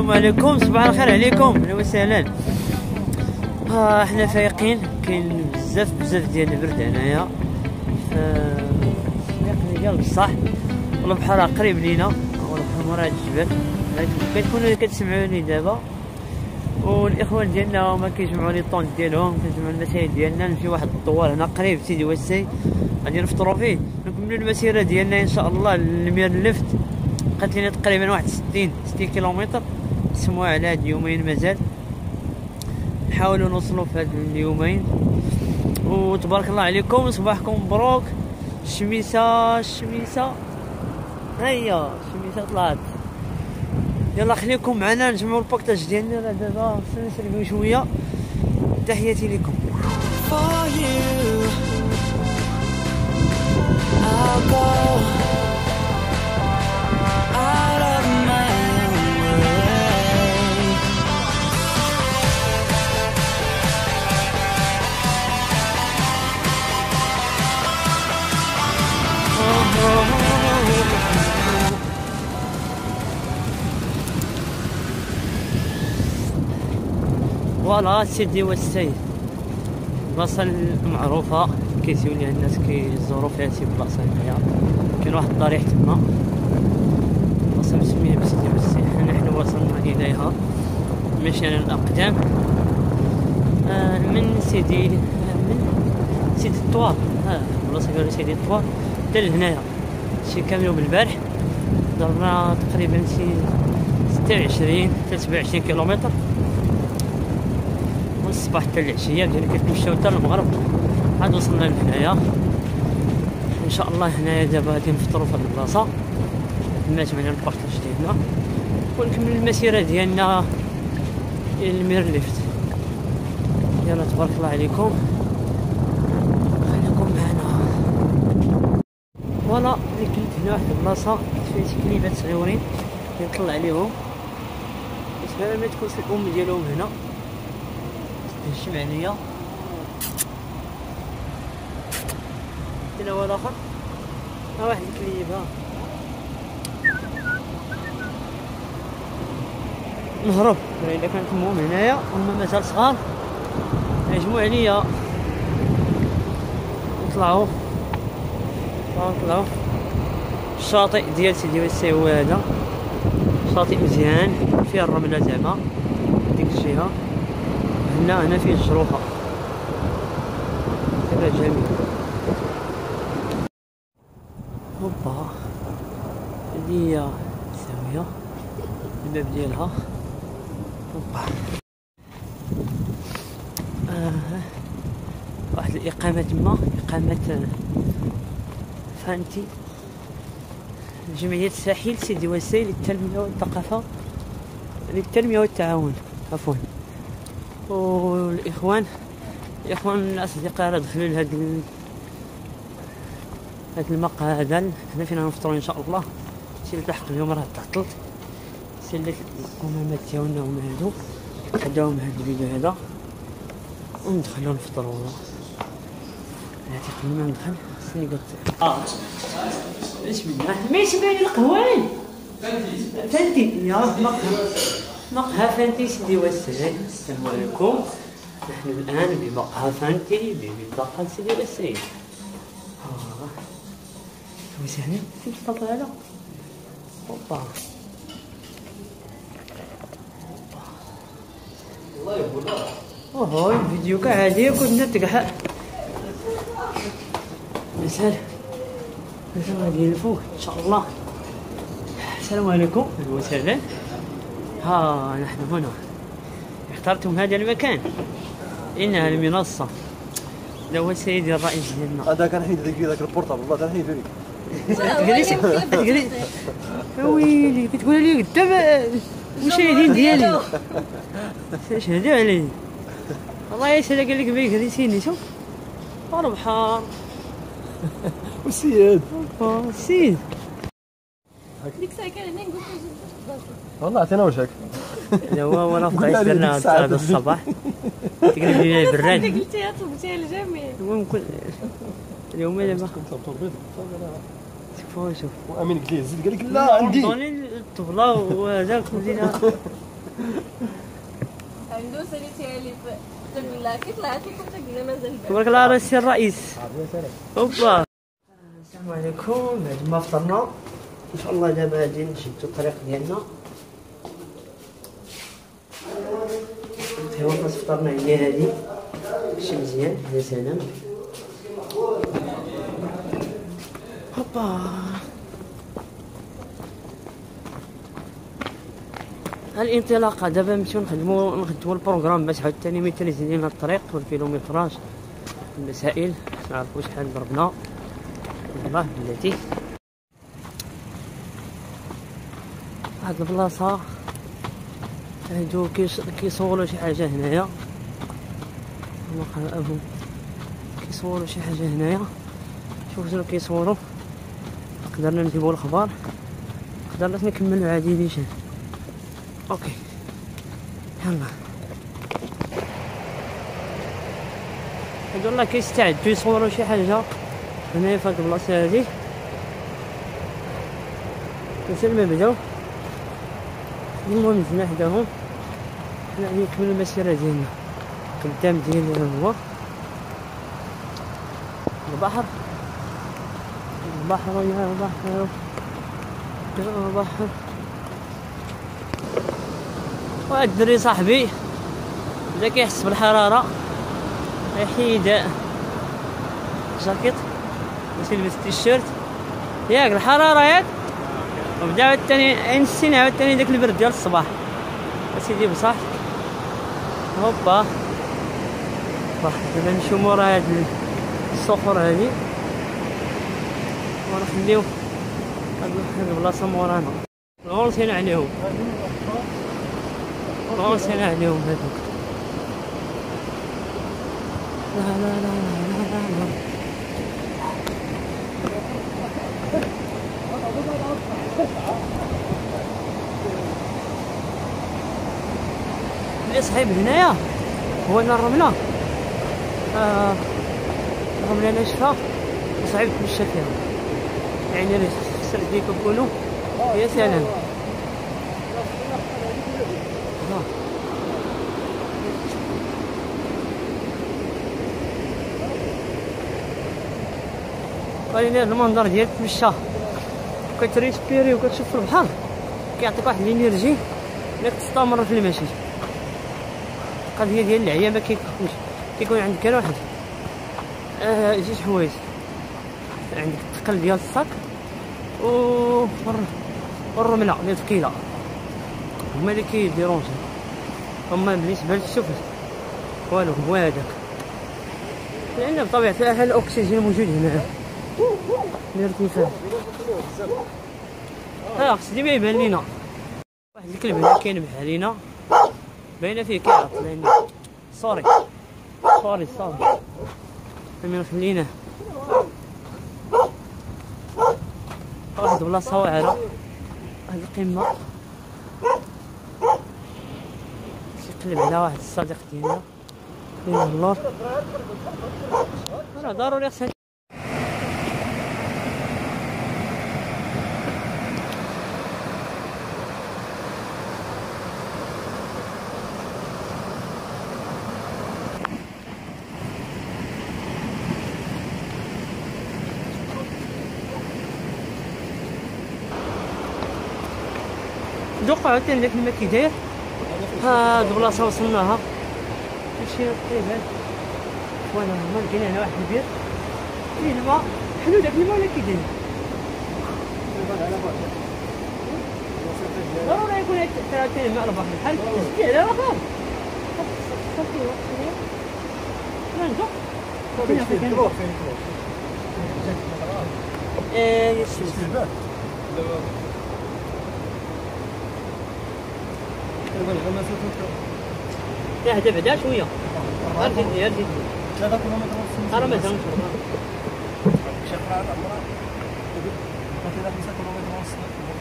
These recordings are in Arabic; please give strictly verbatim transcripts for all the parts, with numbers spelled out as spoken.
السلام عليكم، صباح الخير عليكم، اهلا وسهلا. ها آه حنا فايقين، كاين بزاف بزاف ديال البرد هنايا، فايقين ديال بصح، والبحر قريب لينا، والبحر مورا هاد الجبل، كتكونوا كتسمعوني دابا، والاخوان ديالنا هما كيجمعوا لي طونط ديالهم، كنجمعوا المسائل ديالنا، نمشي واحد الطوال هنا قريب سيدي وسي غادي نفطروا فيه، نكملوا المسيره ديالنا ان شاء الله للمير اللفت. بقات لينا تقريبا واحد ستين ستين كيلومتر، سموها على هاد اليومين مازال، نحاولوا نوصلوا في هاد اليومين، وتبارك الله عليكم، صباحكم مبروك. الشميسه الشميسه هيا الشميسه طلعت، يلا خليكم معنا نجمعوا الباكتاج ديالنا. راه دابا نسربوا شويه. تحياتي لكم. فوالا سيدي والسيد، البلاصه المعروفه كيجيو ليها الناس كيزوروا فيها شي بلاصه هنايا، كاين واحد الضريح تما، بلاصه مسميه بسيدي والسيد، نحن وصلنا اليها مشينا الاقدام آه من سيدي من سيدي الطوار، ها البلاصه قالوا سيدي الطوار حتى لهنايا، شي كاميو بالبارح درنا تقريبا شي ستة وعشرين حتى سبعة وعشرين كيلومتر من الصباح حتى العشيه، ديال كنمشيو حتى المغرب، عاد وصلنا لهنايا ان شاء الله. هنايا دابا غادي نفطروا في هاد البلاصه، ما جمعنا البارطاج ديالنا ونكمل المسيره ديالنا الى المير اللفت. يلا تبارك الله عليكم، خليكم معنا. فوالا كنت هنا واحد البلاصه فيها شي كليبات صغيورين كنطلع عليهم، باش ما تكونش الام ديالهم هنا تهشم عليا. هنا هو الاخر، ها واحد الكليب، ها نهرب الا كانت امهم هنايا هما مازال صغار يهجموا عليا، نطلعوا نطلعوا الشاطئ ديال سيدي وسي هو هذا، شاطئ مزيان فيه الرمله زعما ديك الجهه، هنا هنا فيه الجروفه هذا جميل. هوبا هذه هي الزاويه الباب ديالها، هوبا آه. واحد الاقامه تما، اقامه فانتي، جمعيه الساحل سيدي وسي للتنميه والثقافه للتنميه والتعاون عفوا، والاخوان الاخوان الاصدقاء راه دخلوا لهاد ال... هاد المقهى هذا، حنا فينا نفطروا ان شاء الله. شي اللي تحق اليوم راه تعطلت، سلك القمامات ديالنا هما هادو، خداوهم هاد الفيديو هذا وندخلوا نفطروا. هادي قبل ما ندخل خصني قلت اه بسم الله ما يشبه القهوان فانتي فانتي يا مقهى مقهى فانتي سيدي والسيد. السلام عليكم، نحن الان بمقهى فانتي بمنطقه سيدي والسيد. اه وسهلا فين تطلع هذا، هوبا والله يقول اوه الفيديو كاع عادي كنا تكحل مسهل مسهل غادي الفوق ان شاء الله. السلام عليكم، اهلا وسهلا. ها نحن هنا، اخترتم هذا المكان انها المنصه، هذا هو سيدي الرئيس ديالنا. هذا كان حيد ذاك ذاك البورطابل والله كان حيد لي. تجلسي تجلسي ويلي كتقول لي قدام المشاهدين ديالي شهدوا علي والله يسهل. قال لك بيك ريسيني شوف البحر والسيد السيد ديك الساعه كان هنا نقول والله عطينا وجهك. هذا هو وانا فطيت درنا هذا الصباح تقلب لي براد قلتيها طلبتيها للجميع. المهم كل اليوم دابا شوف شوف وامين قلت ليه زيد قال لك لا عندي عطوني الطبله وهذاك ولينا عنده ساليتي علي تقول لها كي طلعت لكم تقولنا مازال تبارك الله على السي الرئيس. هوبا السلام عليكم. بعد ما فطرنا ان شاء الله دابا غادي نشدو الطريق ديالنا. هي وقت فطرنا هي هادي شي مزيان. يا سلام. هوبا الانطلاقه. دابا نمشيو نخدمو نخدمو البروغرام باش عاوتاني ميتريزي لينا الطريق والكيلومتراج المسائل باش نعرفو شحال ضربنا. والله بلاتي هاد البلاصه هادو كيصوروا شي حاجه هنايا. نقراهم كيصوروا شي حاجه هنايا. شوف شنو كيصوروا. قدرنا نجيبوا الاخبار قدرنا نكملوا عادي نيشان. اوكي يلا. هادو الله كيستعدوا يصوروا شي حاجه هنايا في هاد البلاصه هادي. مازال ما بداو. المهم جينا حداهم حنا غادي نكملوا المسيره ديالنا. قدام ديالنا هو البحر. البحر يا بحر يا بحر. واحد الدري صاحبي بدا كيحس بالحراره يحيد جاكيط باش يلبس تيشيرت ياك الحراره ياك. وبدا عاوتاني نسينا عاوتاني داك البرد ديال الصباح اسيدي بصح. هوبا دابا نمشيو مورا هاد الصخور هادي ونخليو هاد البلاصه مورانا. الغونسين عليهم الغونسين عليهم هادوك. لا لا لا لا لا لا. اللي صعيب هنايا هو ان الرمله آه الرمله ناشفه وصعيب تمشى فيها. يعني السرد اللي كنقولوا يا سلام. ولكن المنظر ديال تمشى كتريسبيري وكتشوف البحر كيعطيك واحد الانرجي انك تستمر في المشي. القضيه ديال العيا ما كيكونش كيكون عندك غير واحد آه جوج حوايج. عندك الثقل ديال الصاك و والرمله اللي ثقيله هما اللي كيديرونجي. هما بالنسبه للسفل والو هو هذاك لان بطبيعه الحال الاكسجين موجود هنا الارتفاع. ها خص ديما يبان لينا واحد الكلب هنا كينبح علينا باينه فيه كيعط لان سوري سوري سوري من خلينا واحد البلاصه واعره. واحد القمه كيقلب على واحد الصديق ديالنا فين اللور. راه ضروري خصنا دوق عاوتاني داك الماء كي داير. هاد البلاصه وصلناها كلشي طيبان. وانا هما كاين هنا واحد البير فيه الماء حلو. داك الماء ولا كي داير ضروري يكون عاوتاني الماء البحر بحال زكي على راه صافي لا ندوق فين فين كروح فين كروح ايه يسلم لا هدا بعدا شويه غير جدي غير جدي ثلاثة كيلومتر ونص. راه مازال نشرب شي قرعه عمرها مثلا خمسة كيلومتر ونص.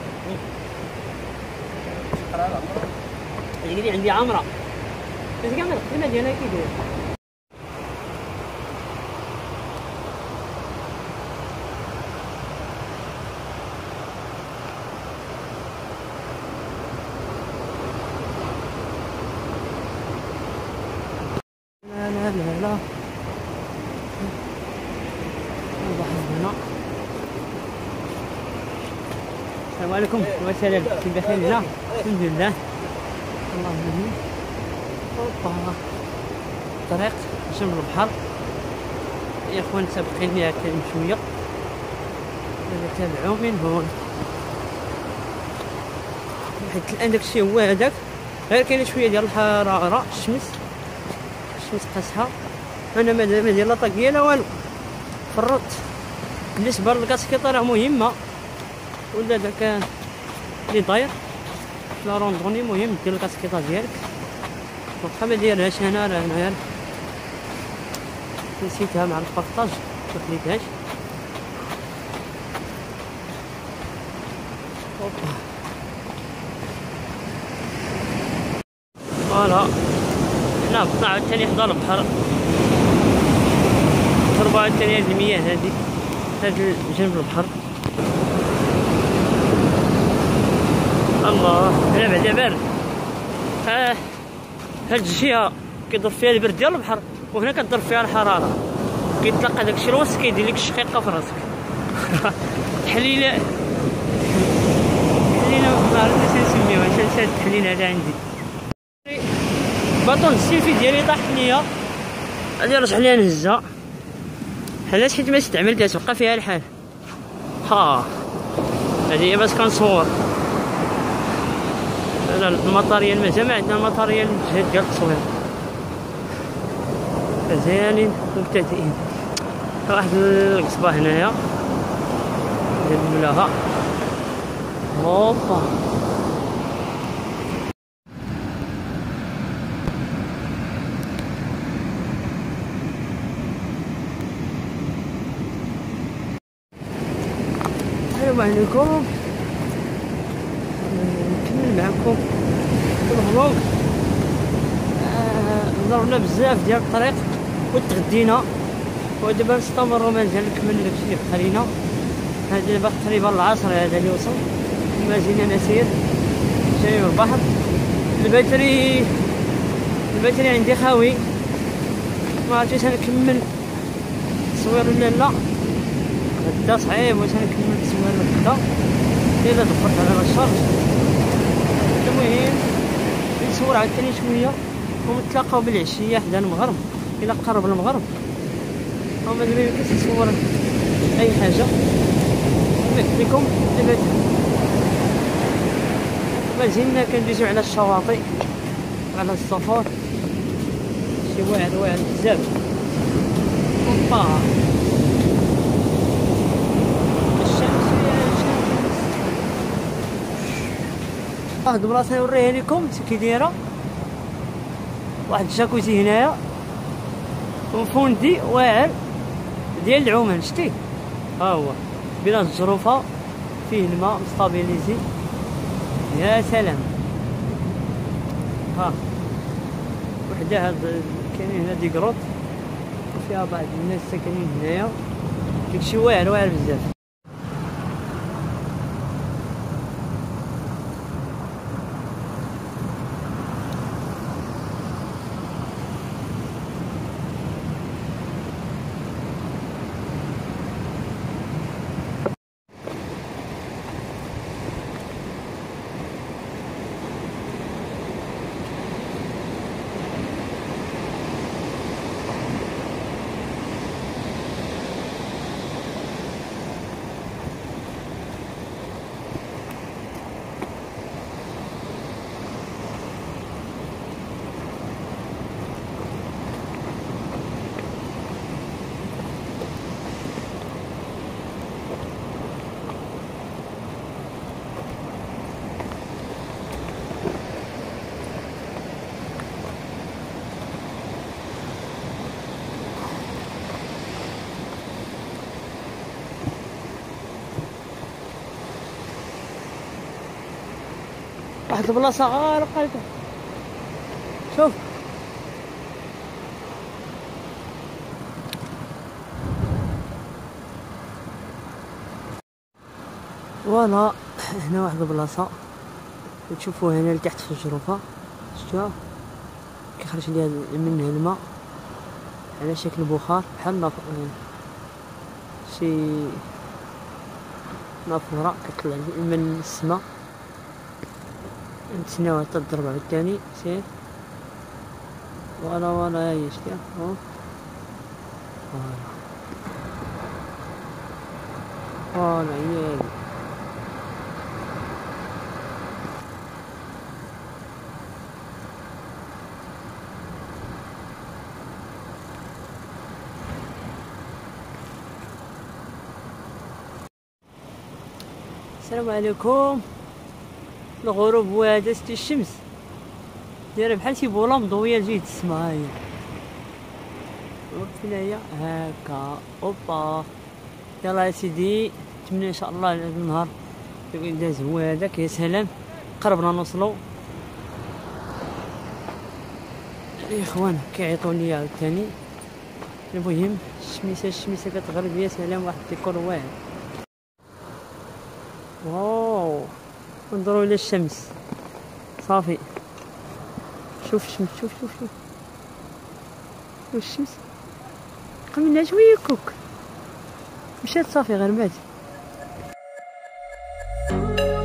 شي قرعه عمرها قال لي عندي عامره بس كاع القيمه ديالها كي داير. لا لا لا البحر هنا. السلام عليكم وسلام، كي بخير؟ لا الحمد لله الله يهديك. اوبا طريق جنب البحر يا اخوان، سابقيني هكا شويه، نتابعو من هون حيت الان داكشي هو هذاك، غير كاينه شويه ديال الحراره، الشمس الشمس قاسحه. انا ما داير لا طاكيه لا والو، فرطت. بالنسبه للكاسكيطه راه مهمه، ولا داك اللي داير لا روندوني مهم دير الكاسكيطه ديالك. واخا ما دايرهاش انا، راه انا نسيتها مع البارطاج ما خليتهاش. اوبا فوالا هنا بطلع عاوتاني حدا البحر، تربة عاوتاني هاد المياه هادي هاد جنب البحر. الله هنا بعدا بارد، اه هاد الجهة كيضرب فيها البرد ديال البحر، وهنا كتضرب فيها الحرارة، كيتلاقى داكشي الوسط كيدير لك الشقيقة في راسك. تحليلة تحليلة ما عرفتش نسميوها، شنو هاد التحليل هذا عندي. باطون السيلفي ديالي طاح ليا، غادي نرجع ليها نهزها، علاش؟ حيت ما استعملتهاش بقى فيها الحال. ها هادي هي باش كنصور. لا الماتاريال مازال ما عندنا الماتاريال الجهد ديال التصوير، مزيانين مبتدئين. واحد القصبة هنايا ديال الملاها. هوبا السلام عليكم، نكمل معكم الفلوق. ضربنا بزاف ديال الطريق وتغدينا، ودابا نستمروا مازال نكملوا داكشي اللي بقى لينا. هذا دابا تقريبا العصر هذا اللي وصل، مازلنا نسير جاي من البحر. الباتري الباتري عندي خاوي، ما عرفتش نكمل التصوير ولا لا. غدا صعيب واش نكمل التصوير غدا الا دبرت على الشارج. المهم نصور عاوتاني شويه ونتلاقاو بالعشيه حدا المغرب، الى قرب المغرب وما ميمكنش نصور اي حاجه. قلت لكم دابا مازلنا كندوزو على الشواطئ، على السفر، شي واعر واعر بزاف. اوبا واحد البلاصه نوريها لكم كي دايره، واحد الجاكوزي هنايا وفوندي واعر ديال العومان، شتي ها هو بلا الجروفه، فيه الماء مستابيليزي. يا سلام. ها وحده هاد كاينين هنا دي كروط وفيها بعض الناس ساكنين هنايا، داكشي واعر واعر بزاف. واحد البلاصه غارقه، شوف فوالا. هنا واحد البلاصه وتشوفوا هنا لتحت في الجروفه، شفتوها كيخرج ليها منها الماء. على شكل بخار بحال نافورة، شي نافورة كتطلع من السما. نتسناوها حتى تضرب عاوتاني. سير فوالا فوالا، ها هي شتيها فوالا فوالا هي هادي. السلام عليكم. الغروب هو هذا، ستي الشمس دايره بحال شي بوله مضويه لجهة السما. ها هي فين هي هاكا. اوبا يلا يا سيدي، نتمنى ان شاء الله هذا النهار يكون داز هو هذاك. يا سلام قربنا نوصلو. الاخوان كيعيطوا لي عاوتاني. المهم الشميسه الشميسه كتغرب. يا سلام واحد الديكور واعر. واو انظروا الى الشمس صافي. شوف الشمس، شوف شوف شوف شوف الشمس بقى منها شويه كوك، مشات صافي غير مات.